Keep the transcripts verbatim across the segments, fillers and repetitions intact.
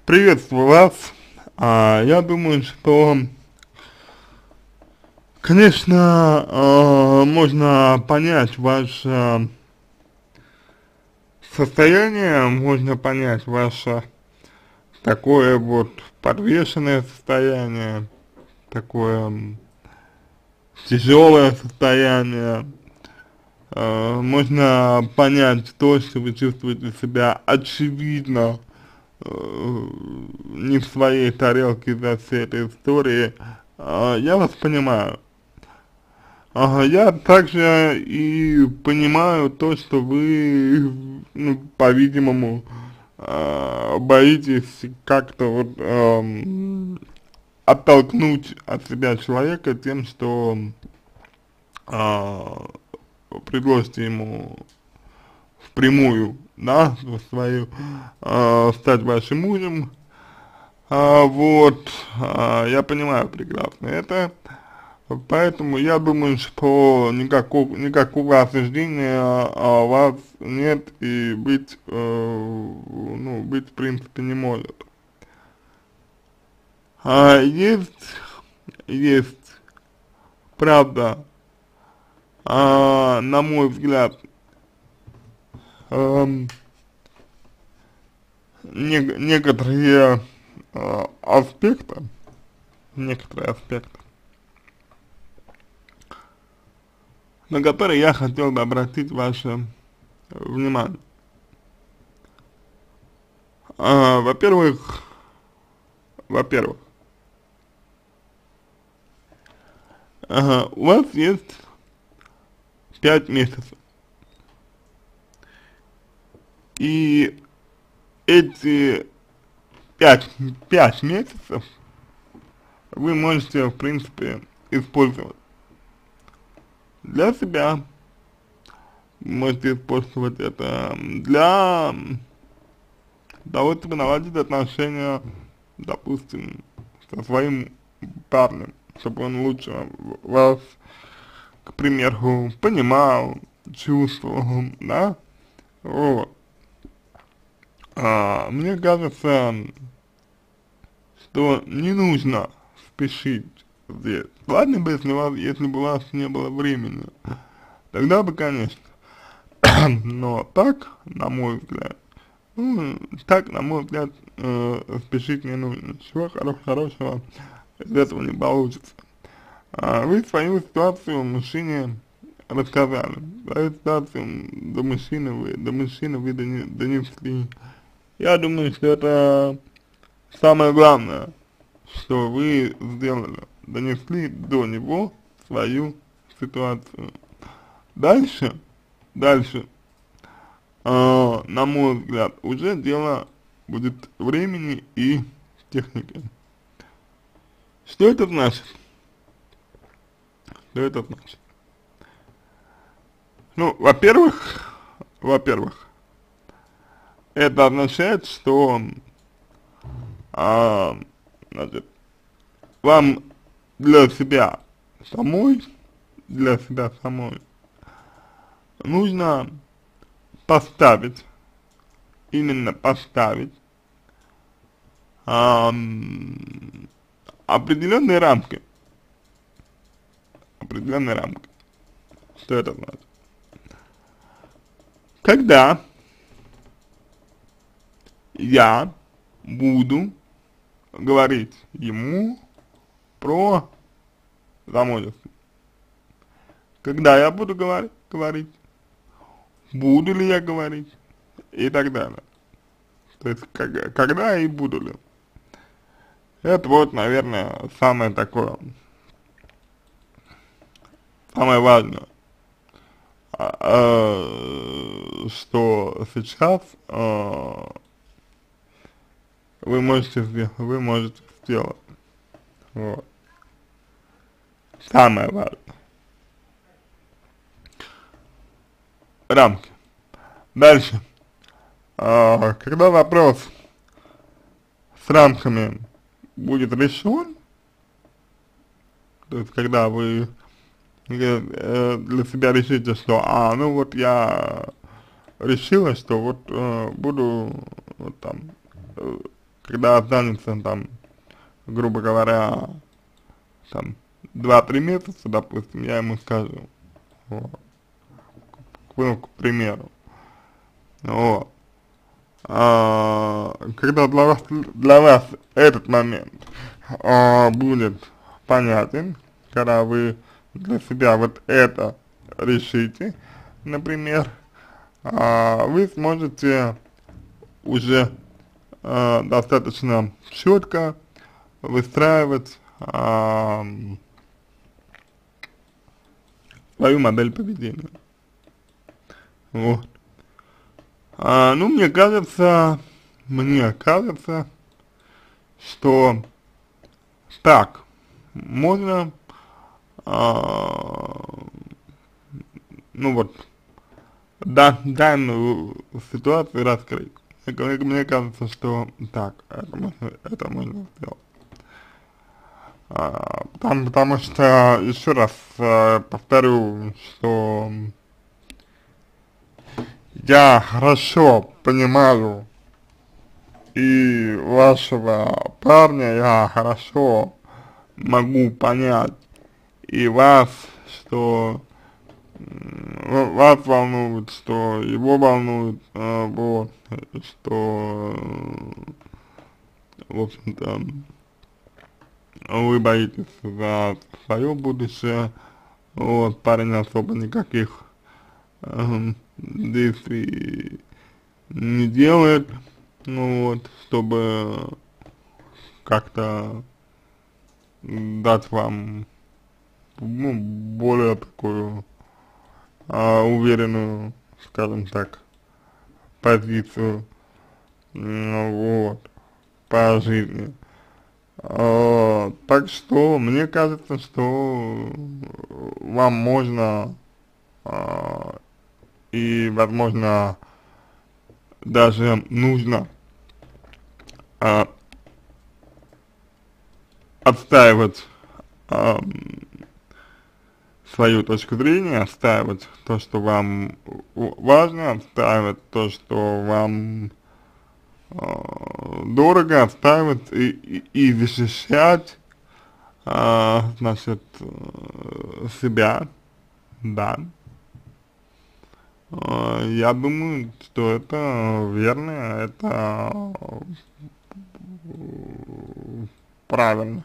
Приветствую вас. А, я думаю, что, конечно, а, можно понять ваше состояние, можно понять ваше такое вот подвешенное состояние, такое тяжелое состояние. А, можно понять то, что вы чувствуете себя очевидно э, не в своей тарелке за всей этой истории. А, я вас понимаю. Ага, я также и понимаю то, что вы, ну, по-видимому, а, боитесь как-то вот ам, оттолкнуть от себя человека тем, что а, предложите ему впрямую, да, свою, а, стать вашим мужем. А, вот, а, я понимаю прекрасно это. Поэтому я думаю, что никакого, никакого осуждения а, у вас нет и быть, э, ну, быть в принципе не может. А есть, есть, правда, а, на мой взгляд, эм, не, некоторые э, аспекты, некоторые аспекты, на которые я хотел бы обратить ваше внимание. А, во-первых, во-первых, ага, у вас есть пять месяцев, и эти пять, пять месяцев вы можете, в принципе, использовать для себя, можете использовать это для того, чтобы наладить отношения, допустим, со своим парнем, чтобы он лучше вас, к примеру, понимал, чувствовал, да, вот. А, мне кажется, что не нужно спешить здесь. Ладно бы, если, у вас, если бы у вас не было времени, тогда бы, конечно. Но так, на мой взгляд, ну, так, на мой взгляд, э, спешить не нужно. Ничего хоро хорошего из этого не получится. А вы свою ситуацию мужчине рассказали. Свою ситуацию до мужчины вы, до мужчины вы доне, донесли. Я думаю, что это самое главное, что вы сделали. Донесли до него свою ситуацию. Дальше, дальше, э, на мой взгляд, уже дело будет времени и техники. Что это значит? Что это значит? Ну, во-первых, во-первых, это означает, что, а, значит, вам для себя самой, для себя самой нужно поставить, именно поставить ам, определенные рамки, определенные рамки. Что это значит? Когда я буду говорить ему про замужество, когда я буду говорить, говорить, буду ли я говорить и так далее. То есть, как, когда и буду ли. Это вот, наверное, самое такое, самое важное, а, а, что сейчас а, вы можете сделать, вы можете сделать. Вот. Самое важное. Рамки. Дальше. А, когда вопрос с рамками будет решен, то есть когда вы э, для себя решите, что, а, ну вот я решила, что вот э, буду вот там, э, когда останется там, грубо говоря, там, два-три месяца, допустим, я ему скажу, вот, ну, к примеру, вот, а, когда для вас, для вас этот момент а, будет понятен, когда вы для себя вот это решите, например, а, вы сможете уже а, достаточно четко выстраивать а, свою модель поведения. Вот. А, ну, мне кажется, мне кажется, что так можно, а, ну вот, да, данную ситуацию раскрыть. Мне, мне кажется, что так, это можно, это можно сделать. А, потому, потому что, еще раз а, повторю, что я хорошо понимаю и вашего парня, я хорошо могу понять и вас, что м, вас волнует, что его волнует, э, вот, что, э, в общем-то, вы боитесь за свое будущее, вот, парень особо никаких э, действий не делает, ну вот, чтобы как-то дать вам, ну, более такую а, уверенную, скажем так, позицию, ну, вот, по жизни. А, так что, мне кажется, что вам можно а, и, возможно, даже нужно а, отстаивать а, свою точку зрения, отстаивать то, что вам важно, отстаивать то, что вам э, дорого, отстаивать и, и, и защищать, э, значит, э, себя, да. Э, я думаю, что это верно, это э, правильно.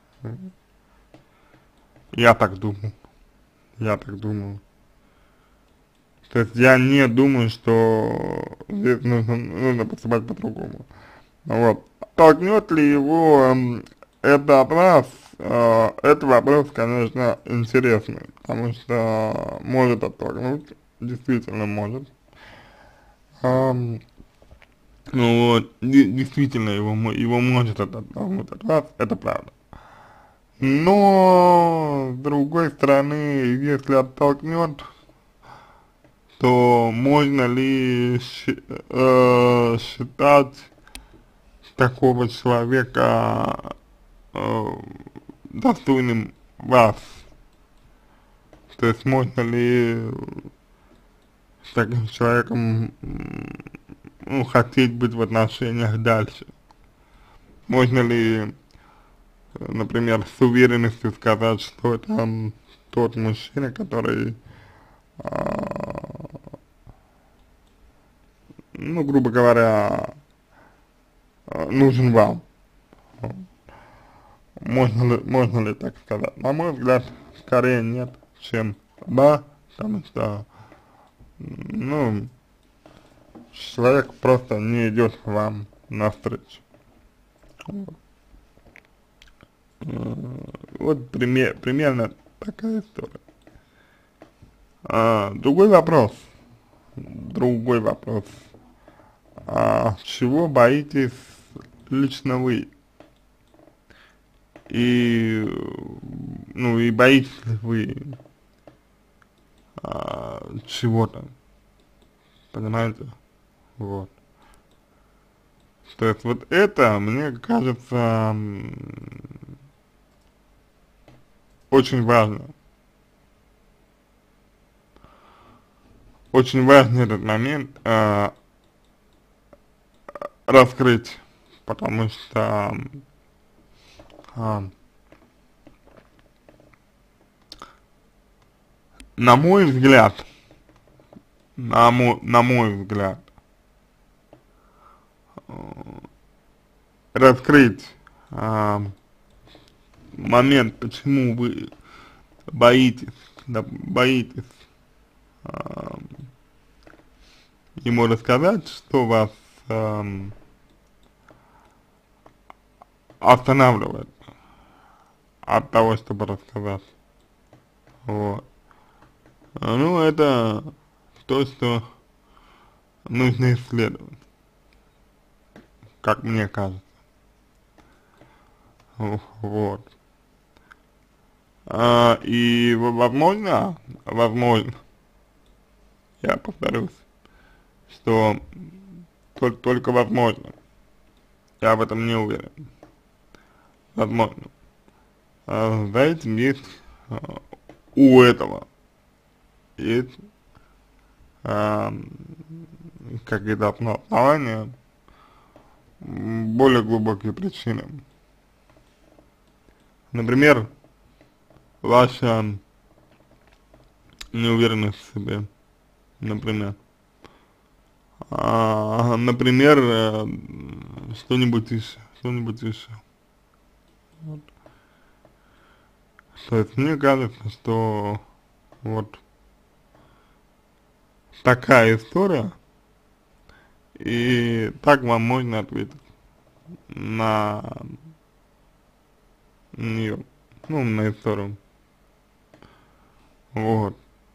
Я так думаю, я так думаю. То есть я не думаю, что здесь нужно, нужно поступать по-другому. Вот. Толкнет ли его эм, это от вас, э, это вопрос, конечно, интересный, потому что может оттолкнуть, действительно может. Эм, ну вот, де- действительно его, мо- его может это оттолкнуть от вас, это правда. Но, с другой стороны, если оттолкнет, то можно ли щи- э, считать такого человека э, достойным вас? То есть можно ли с таким человеком м, ну, хотеть быть в отношениях дальше? Можно ли, э, например, с уверенностью сказать, что это м, тот мужчина, который, а, ну, грубо говоря, э, нужен вам? Можно ли, можно ли так сказать? На мой взгляд, скорее нет, чем да, потому что, ну, человек просто не идет вам навстречу. Вот, Э, вот пример, примерно такая история. А, другой вопрос, другой вопрос. А чего боитесь лично вы? И, ну, и боитесь ли вы а, чего-то, понимаете? Вот. То есть вот это, мне кажется, м, очень важно. Очень важный этот момент а, раскрыть потому что, а, на мой взгляд, на мой, на мой взгляд, раскрыть а, момент, почему вы боитесь, да, боитесь а, ему рассказать, что вас а, останавливает от того, чтобы рассказать. Вот. Ну, это то, что нужно исследовать, как мне кажется. Вот. А, и возможно, возможно, я повторюсь, что только, только возможно, я в этом не уверен, возможно, а, за этим есть, а, у этого есть а, какие-то основания, более глубокие причины. Например, ваша неуверенность в себе, например. А, например, э, что-нибудь еще, что-нибудь еще. Вот. То есть мне кажется, что вот такая история, и так вам можно ответить на нее, ну, на историю. Вот.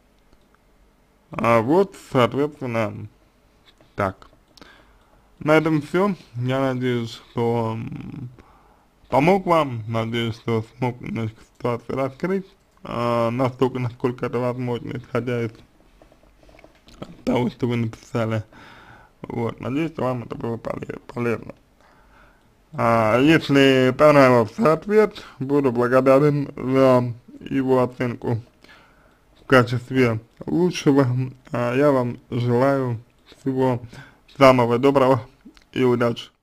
А вот, соответственно, так. На этом все. Я надеюсь, что м, помог вам. Надеюсь, что смог немножко ситуацию раскрыть. А, настолько, насколько это возможно, исходя из того, что вы написали. Вот. Надеюсь, что вам это было полезно. А, если понравился ответ, буду благодарен за его оценку в качестве лучшего. А я вам желаю всего самого доброго и удачи.